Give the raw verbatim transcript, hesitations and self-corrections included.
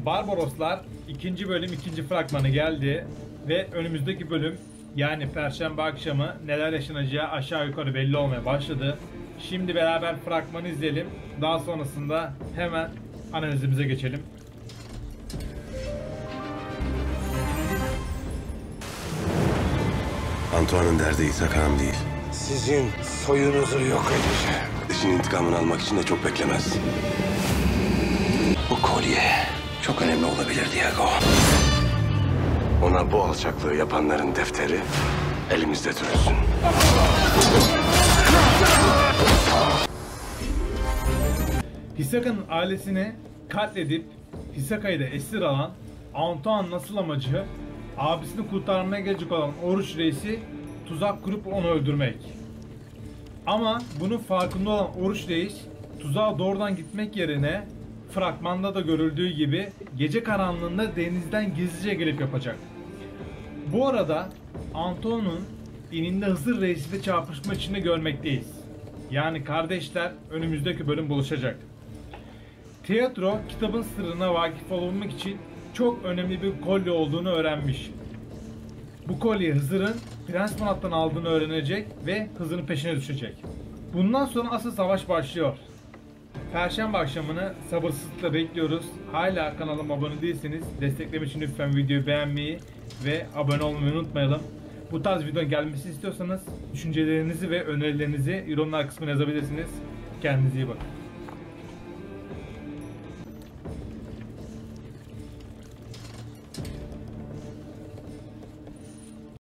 Barbaroslar ikinci bölüm ikinci fragmanı geldi ve önümüzdeki bölüm yani Perşembe akşamı neler yaşanacağı aşağı yukarı belli olmaya başladı. Şimdi beraber fragmanı izleyelim. Daha sonrasında hemen analizimize geçelim. Antoine'ın derdi İshak Hanım değil. Sizin soyunuzu yok edeceğim. İşin intikamını almak için de çok beklemez. Bu kolye çok önemli olabilir Diego. Ona bu alçaklığı yapanların defteri elimizde dürülsün. Hisaka'nın ailesini katledip Hisaka'yı da esir alan Antoine nasıl amacı abisini kurtarmaya gelecek olan Oruç Reis'i tuzak kurup onu öldürmek. Ama bunun farkında olan Oruç Reis tuzağa doğrudan gitmek yerine fragmanda da görüldüğü gibi gece karanlığında denizden gizlice gelip yapacak. Bu arada Antoine'un ininde Hızır Reis'i de çarpışma içinde görmekteyiz. Yani kardeşler önümüzdeki bölüm buluşacak. Tiyatro kitabın sırrına vakıf olabilmek için çok önemli bir kolye olduğunu öğrenmiş. Bu kolyeyi Hızır'ın Prens Murat'tan aldığını öğrenecek ve Hızır'ın peşine düşecek. Bundan sonra asıl savaş başlıyor. Perşembe akşamını sabırsızlıkla bekliyoruz. Hala kanalıma abone değilseniz desteklemek için lütfen videoyu beğenmeyi ve abone olmayı unutmayalım. Bu tarz videonun gelmesini istiyorsanız düşüncelerinizi ve önerilerinizi yorumlar kısmına yazabilirsiniz. Kendinize iyi bakın.